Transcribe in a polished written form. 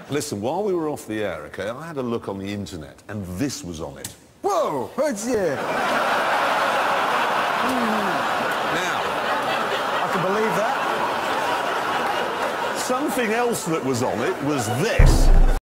Listen, while we were off the air, OK, I had a look on the internet, and this was on it. Whoa! What's yeah? Now, I can believe that. something else that was on it was this.